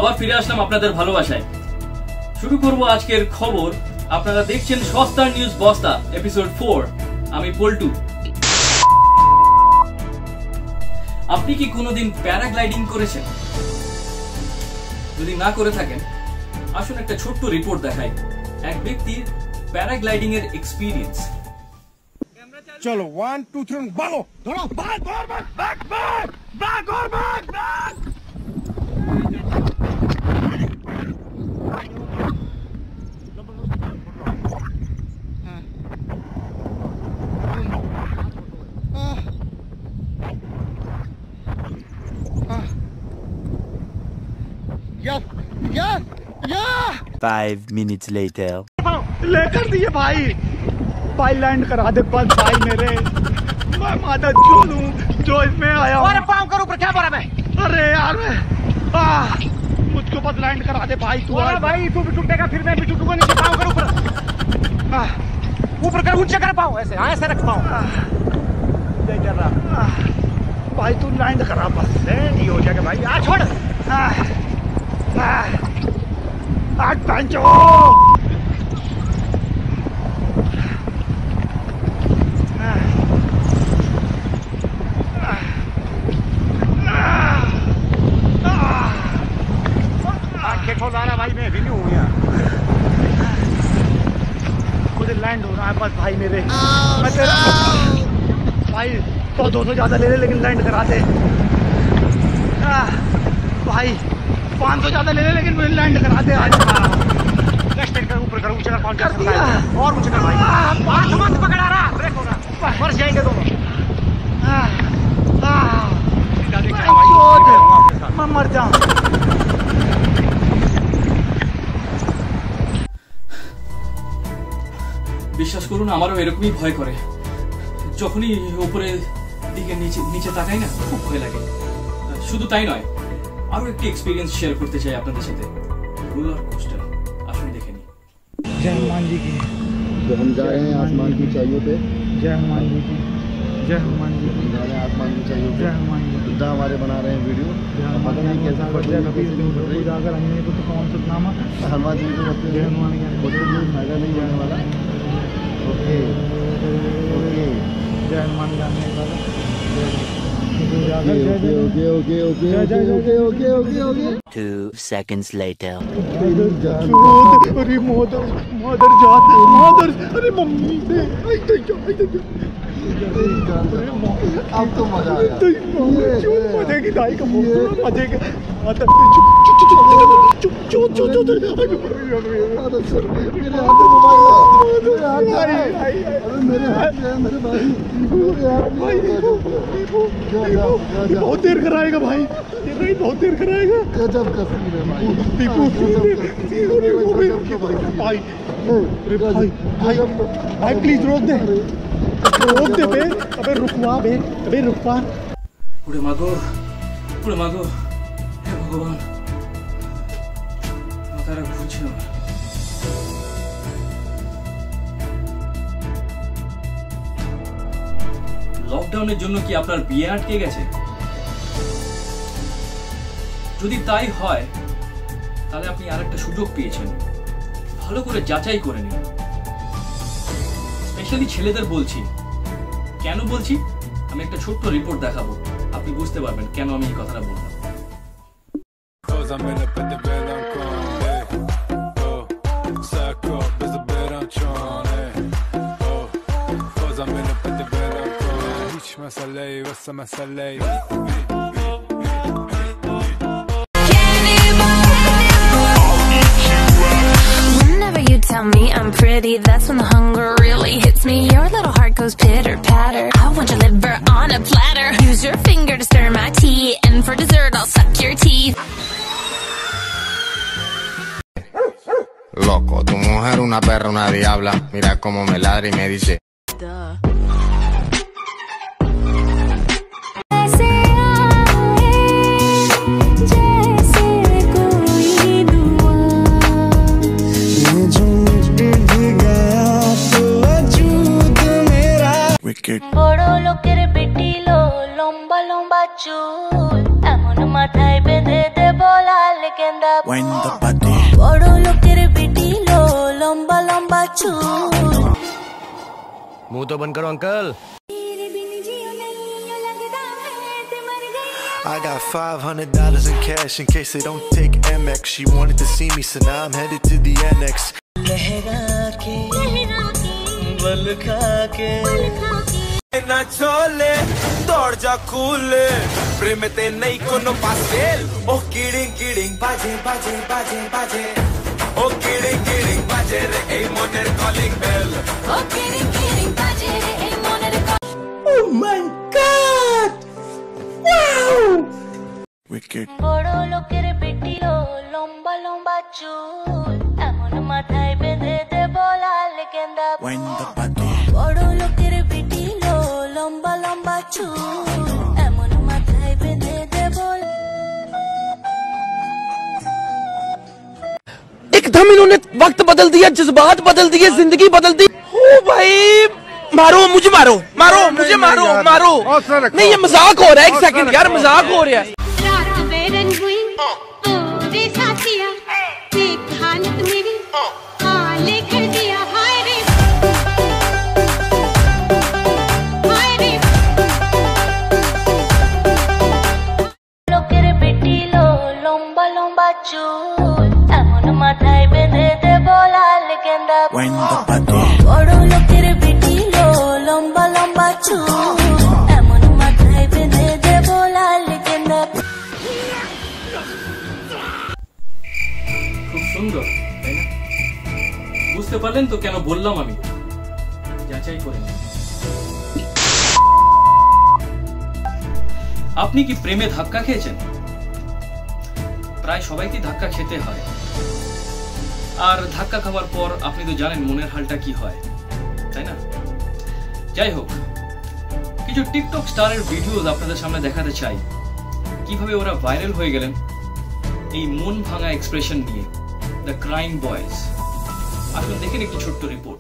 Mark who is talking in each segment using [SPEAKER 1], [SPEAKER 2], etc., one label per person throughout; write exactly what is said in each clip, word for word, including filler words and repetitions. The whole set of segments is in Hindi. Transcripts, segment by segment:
[SPEAKER 1] আবার ফিরে আসলাম আপনাদের ভালোবাসায়। শুরু করব আজকের খবর। আপনারা দেখছেন সস্তার নিউজ বস্তা এপিসোড ফোর। আমি পল্টু। আপনি কি কোনোদিন প্যারাগ্লাইডিং করেছেন? যদি না করে থাকেন, আসুন একটা ছোট্ট রিপোর্ট দেখাই এক ব্যক্তির প্যারাগ্লাইডিং এর এক্সপেরিয়েন্স।
[SPEAKER 2] চলো ওয়ান টু থ্রি ভালো ধরো back back back back back back back Yeah, yeah, yeah.
[SPEAKER 3] Five minutes later.
[SPEAKER 2] लेकर दिए भाई भाई लैंड करा दे बस भाई मेरे। मैं माता जो लूं जो इसमें आया हूं। अरे पाँव कर ऊपर क्या बोला मैं? अरे यार मैं आ, मुझको बस लैंड करा दे भाई तू। अरे भाई तू भी टूटेगा फिर मैं भी टूटूंगा। नीचे पाँव कर ऊपर ऊपर कर ऊंचे कर पाँव ऐसे हाँ ऐसे रख पाँव नहीं कर रहा भाई तू लैंड करा बस नहीं हो जाएगा भाई। आ छोड़ आठ पंचो भाई मैं भी नहीं हूँ यहाँ। मुझे लैंड हो रहा है बस भाई मेरे। oh, मैं तेरा no. भाई तो दो सौ ज्यादा ले ले लेकिन लैंड करा दे भाई। पाँच सौ ज्यादा ले ले लेकिन मुझे लैंड करा दे आज। कर ऊपर कर ऊंचा कर कर दिया और ऊंचा कर भाई। हाथ मत पकड़ा रहा ब्रेक हो रहा मर जाएंगे दोनों। मैं मर जाऊँ।
[SPEAKER 1] বিশ্বাস করুন আমারও এরকমই ভয় করে। যখনই উপরে দিকে নিচে নিচে তাকাই না খুব ভয় লাগে। শুধু তাই নয়, আরো একটি এক্সপেরিয়েন্স শেয়ার করতে চাই আপনাদের সাথে। রোলার কোস্টার আসুন দেখে নিই।
[SPEAKER 2] जय हनुमान जी की।
[SPEAKER 4] तो हम जा रहे हैं आसमान की ऊंचाइयों पे।
[SPEAKER 2] जय हनुमान जी की। जय हनुमान जी की।
[SPEAKER 4] जा रहे हैं आसमान की ऊंचाइयों पे।
[SPEAKER 2] जय हनुमान जी।
[SPEAKER 4] बुद्धा हमारे बना रहे हैं वीडियो। पता नहीं कैसे पड़ जाए कभी
[SPEAKER 2] अगर हमने को तो कौन सा नाम
[SPEAKER 4] हनुमान जी को अपने
[SPEAKER 2] जय हनुमान
[SPEAKER 4] फोटो जो फायदा नहीं जाने वाला। ओके ओके
[SPEAKER 2] जय हनुमान जाने वाला।
[SPEAKER 4] Okay okay okay okay okay okay okay okay okay
[SPEAKER 3] Two seconds later.
[SPEAKER 2] अरे मदर मदर जात मदर अरे मम्मी ने आई तो जा आई तो जा।
[SPEAKER 4] अब तो मजा आया।
[SPEAKER 2] चुप मजे की दाई का मजे के चुप चुप चुप चुप चुप चुप चुप
[SPEAKER 4] मेरे हाथ में मोबाइल है। अरे मेरे हाथ में मेरे भाई
[SPEAKER 2] भाई बहुत देर कराएगा भाई भाई बहुत देर कराएगा।
[SPEAKER 4] गजब तस्वीर है भाई।
[SPEAKER 2] दीपू भाई भाई भाई प्लीज रोक दे रोक दे बे। अबे रुकवा बे अबे रुकवा।
[SPEAKER 1] ওরে মাগো ওরে মাগো হে ভগবান মাথাটা ঘুরছে না। লকডাউনের জন্য কি আপনার বিয়ে আটকে গেছে? যদি তাই হয় তাহলে আপনি আরেকটা সুযোগ পেয়েছেন। ভালো করে যাচাই করে নিন। স্পেশালি ছেলেদের বলছি। কেন বলছি আমি একটা ছোট্ট রিপোর্ট দেখাবো, আপনি বুঝতে পারবেন কেন আমি এই কথাটা বললাম।
[SPEAKER 5] Whenever you tell me I'm pretty, that's when the hunger really hits me. Your little heart goes pitter patter. I want your liver on a platter. Use your finger to stir my tea, and for dessert I'll suck your teeth.
[SPEAKER 6] Loco, tu mujer una perra, una diabla. Mira cómo me ladra y me dice.
[SPEAKER 5] Duh.
[SPEAKER 4] wicked.
[SPEAKER 5] বড় লোকের বেটি লো লম্বা লম্বা চুল এমন মাথায় বেঁধে দেব লাল গেন্দা
[SPEAKER 2] Wind the body.
[SPEAKER 7] বড় লোকের বেটি লো লম্বা লম্বা চুল
[SPEAKER 6] मुंह तो बंद करो uncle.
[SPEAKER 2] I got five hundred dollars in cash in case they don't take M X. She wanted to see me, so now I'm headed to the annex.
[SPEAKER 8] ना छोले दौड़ जा कूले प्रेम ते नहीं कोनो पासेल ओ किडिंग किडिंग बाजे बाजे बाजे बाजे ओ किडिंग किडिंग बाजे रे ए motor calling bell
[SPEAKER 5] Oh, kidding, kidding, budget, ain't wanted to go.
[SPEAKER 2] Oh my god! Wow! Wicked.
[SPEAKER 7] বড় লোকের বেটি লো লম্বা লম্বা চুল এমন মাথায় বেঁধে দেব লাল গেন্দা
[SPEAKER 2] Wind the body.
[SPEAKER 7] বড় লোকের বেটি লো লম্বা লম্বা চুল এমন মাথায় বেঁধে দেব
[SPEAKER 9] एकदम इन्होंने वक्त बदल दिया, जज्बात बदल दिए, जिंदगी बदल दी। ओ भाई मारो मुझे, मारो मारो मुझे, मारो मारो। नहीं ये मजाक हो रहा है, एक सेकंड यार, मजाक हो रहा है।
[SPEAKER 5] रात बेरन हुई पूरे साथिया देख हालत मेरी हाले कर दिया हाय रे हाय रे
[SPEAKER 7] লোকের বেটি লো লম্বা লম্বা চুল এমন মাথায় বেঁধে দেব লাল গেন্দা
[SPEAKER 2] Wind the body.
[SPEAKER 7] বড় লোকের বেটি লো লম্বা লম্বা চুল এমন মাথায় বেঁধে দেব লাল গেন্দা
[SPEAKER 1] খুব সুন্দর, তাই না? বুঝতে পারলেন তো কেন বললাম আমি যাচাই করে নিন। আপনি কি প্রেমে ধাক্কা খেয়েছেন? প্রায় সবাইকে ধাক্কা খেতে হয়, আর ধাক্কা খাওয়ার পর আপনি তো জানেন মনের হালটা কি হয়, তাই না? যাই হোক, কিছু টিকটক স্টারের ভিডিওস আপনাদের সামনে দেখাতে চাই, কিভাবে ওরা ভাইরাল হয়ে গেলেন এই মন ভাঙা এক্সপ্রেশন নিয়ে, দ্য ক্রাইং বয়েজ। আসুন দেখেন একটি ছোট্ট রিপোর্ট।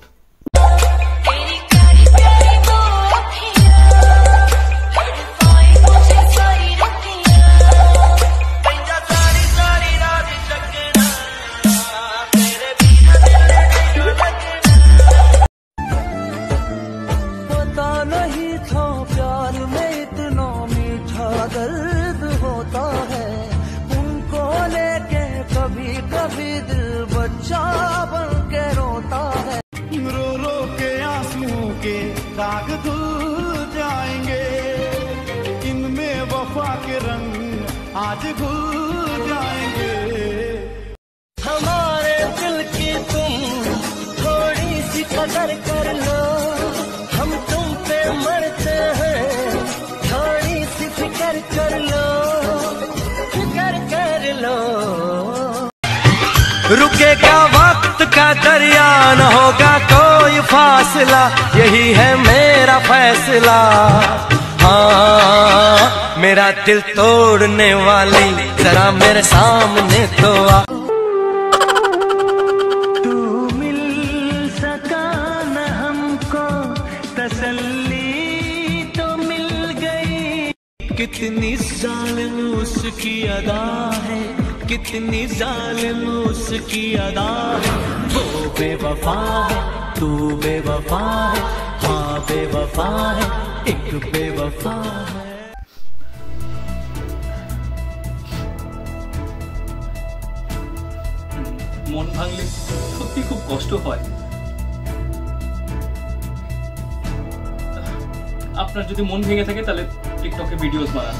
[SPEAKER 9] पता नहीं था प्यार में इतना मीठा दर्द होता है, उनको लेके कभी कभी दिल बच्चा बन के रोता है।
[SPEAKER 2] रो रो के आंसुओं के दाग धुल जाएंगे, इनमें वफा के रंग आज घुल जाएंगे।
[SPEAKER 9] हमारे दिल की तुम थोड़ी सी कदर कर लो, हम तुम पे मरते हैं, थोड़ी सी फिक्र कर लो, फिक्र कर लो। रुकेगा वक्त का दरिया, न होगा कोई फासला, यही है मेरा फैसला। हाँ मेरा दिल तोड़ने वाली जरा मेरे सामने तो आ। तू मिल सका न हमको तसल्ली तो मिल गई, कितनी जालिम उसकी अदा है, कितनी जालिम उसकी अदा है। वो बेवफा है, तू बेवफा है, हाँ बेवफा है, एक बेवफा है।
[SPEAKER 1] মন ভাঙলে সত্যি খুব কষ্ট হয়। আপনার যদি মন ভেঙে থাকে তাহলে টিকটকে ভিডিওস বানান।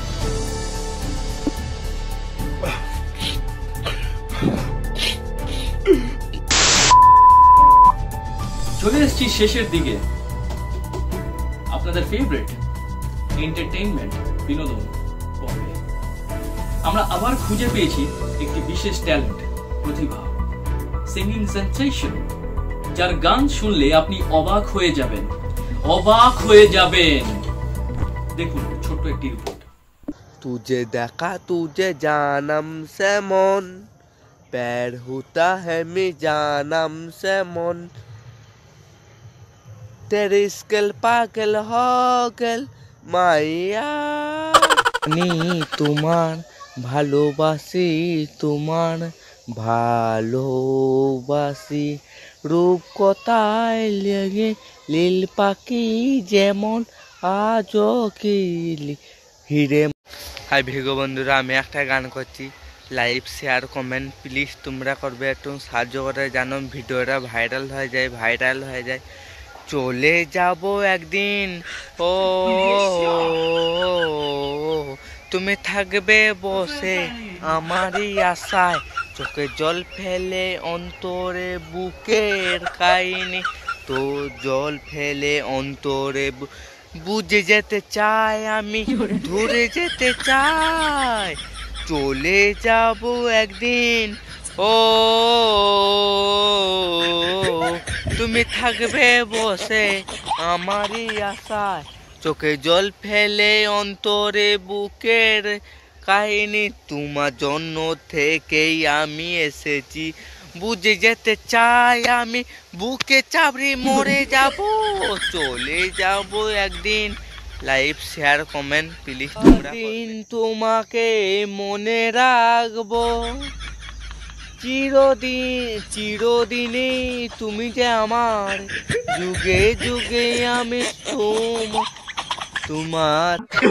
[SPEAKER 1] চলে এসেছি শেষের দিকে। আপনাদের ফেভারিট এন্টারটেইনমেন্ট বিনোদন পর্বে আমরা আবার খুঁজে পেয়েছি একটি বিশেষ ট্যালেন্ট, প্রতিভা, সিঙ্গিং সেন্সেশন, যার গান শুনলে আপনি অবাক হয়ে যাবেন, অবাক হয়ে যাবেন। দেখুন ছোট্ট একটি রিপোর্ট।
[SPEAKER 10] तुझे देखा तुझे जानम से मन, पैर होता है मैं जानम से मन, तेरे स्कल पागल हो गल माया। नी तुम्हार ভালোবাসি তোমার ভালোবাসি রূপকথায় লেগে লীল পাখি যেমন আজও কি হিরে। হাই ভিগো বন্ধুরা, আমি একটা গান করছি, লাইভ শেয়ার কমেন্ট প্লিজ তোমরা করবে, একটু সাহায্য করে জানো ভিডিওটা ভাইরাল হয়ে যায় ভাইরাল হয়ে যায় চলে যাব একদিন ও তুমি থাকবে বসে আমারই আশায়, চোখে জল ফেলে অন্তরে বুকের কাহিনী তো জল ফেলে অন্তরে বুঝে যেতে চাই আমি, দূরে যেতে চাই, চলে যাব একদিন ও তুমি থাকবে বসে আমারই আশায়, চোখে জল ফেলে অন্তরে বুকের কাহিনী তোমার জন্য থেকেই আমি এসেছি, বুঝে যেতে চাই আমি, বুকে চাপড়ি মরে যাব, চলে যাব একদিন। লাইভ শেয়ার কমেন্ট প্লিজ তোমরা দিন তোমাকে মনে রাখবো চিরদিন চিরদিনই তুমি যে আমার, যুগে যুগে আমি তোমার।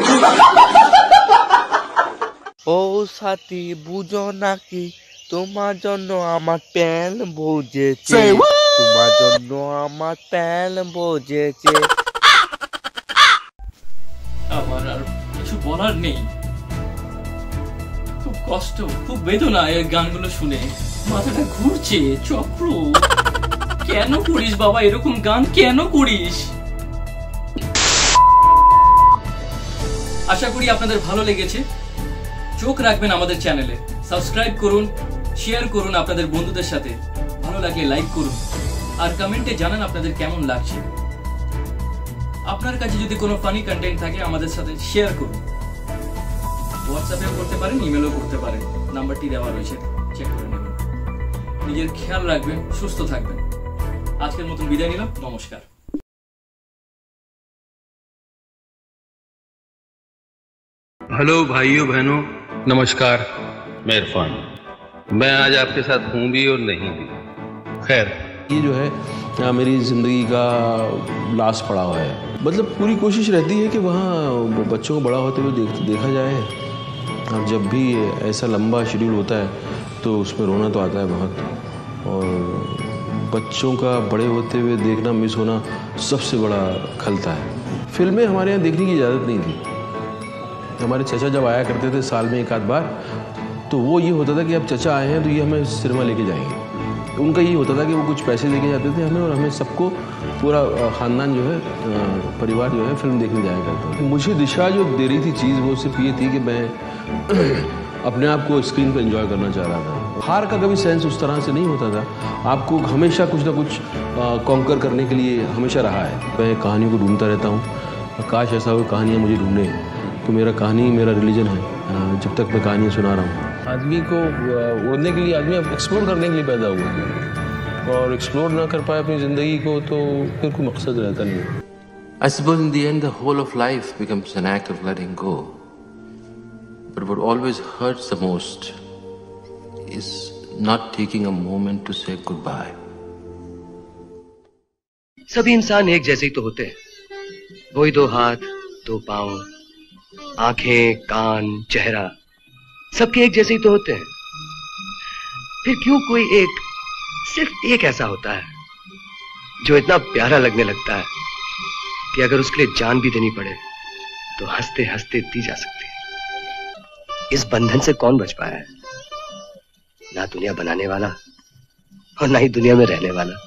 [SPEAKER 10] ও সাথী বুঝো নাকি তোমার জন্য আমার প্যান বুঝেছে, তোমার জন্য আমার প্যান বুঝেছে।
[SPEAKER 1] আমার আর কিছু বলার নেই, খুব কষ্ট খুব বেদনা এই গানগুলো শুনে, মাথাটা ঘুরছে চক্র। কেন করিস বাবা এরকম গান, কেন করিস? আশা করি আপনাদের ভালো লেগেছে। চোখ রাখবেন আমাদের চ্যানেলে, সাবস্ক্রাইব করুন, শেয়ার করুন আপনাদের বন্ধুদের সাথে, ভালো লাগলে লাইক করুন, আর কমেন্টে জানান আপনাদের কেমন লাগছে। আপনার কাছে যদি কোনো ফানি কন্টেন্ট থাকে আমাদের সাথে শেয়ার করুন, হোয়াটসঅ্যাপেও করতে পারেন, ইমেলও করতে পারেন, নাম্বারটি দেওয়া রয়েছে, চেক করে নেবেন। নিজের খেয়াল রাখবেন, সুস্থ থাকবেন। আজকের মতন বিদায় নিলাম, নমস্কার।
[SPEAKER 11] हेलो भाइयों बहनों, नमस्कार। मैं इरफान, मैं आज आपके साथ हूँ भी और नहीं भी। खैर,
[SPEAKER 12] ये जो है आ, मेरी ज़िंदगी का लास्ट पड़ाव है। मतलब पूरी कोशिश रहती है कि वहाँ बच्चों को बड़ा होते हुए देख, देखा जाए। अब जब भी ऐसा लंबा शेड्यूल होता है तो उसमें रोना तो आता है बहुत, और बच्चों का बड़े होते हुए देखना, मिस होना सबसे बड़ा खलता है। फिल्में हमारे यहाँ देखने की इजाज़त नहीं थी। हमारे चचा जब आया करते थे साल में एक आध बार, तो वो ये होता था कि अब चचा आए हैं तो ये हमें सिनेमा लेके जाएंगे। उनका ये होता था कि वो कुछ पैसे देके जाते थे हमें, और हमें सबको पूरा ख़ानदान जो है परिवार जो है फिल्म देखने जाया करता था। मुझे दिशा जो दे रही थी चीज़ वो सिर्फ ये थी कि मैं अपने आप को स्क्रीन पर एंजॉय करना चाह रहा था। हार का कभी सेंस उस तरह से नहीं होता था, आपको हमेशा कुछ ना कुछ कॉन्कर करने के लिए हमेशा रहा है। मैं कहानियों को ढूंढता रहता हूँ, काश ऐसा हो कहानियाँ मुझे ढूंढे, तो मेरा कहानी मेरा रिलीजन है। जब तक मैं कहानियाँ सुना रहा हूँ, आदमी को उड़ने के लिए, आदमी एक्सप्लोर करने के लिए पैदा हुआ है, और एक्सप्लोर ना कर पाए अपनी ज़िंदगी को तो फिर कोई मकसद रहता नहीं है। I suppose in the end the whole of life becomes an act of letting go. But what always hurts the most is not taking a moment to say goodbye.
[SPEAKER 13] सभी इंसान एक जैसे ही तो होते हैं, वही दो हाथ, दो पाँव, आंखें, कान, चेहरा, सबके एक जैसे ही तो होते हैं। फिर क्यों कोई एक, सिर्फ एक ऐसा होता है जो इतना प्यारा लगने लगता है कि अगर उसके लिए जान भी देनी पड़े तो हंसते हंसते दी जा सकती है। इस बंधन से कौन बच पाया है? ना दुनिया बनाने वाला और ना ही दुनिया में रहने वाला।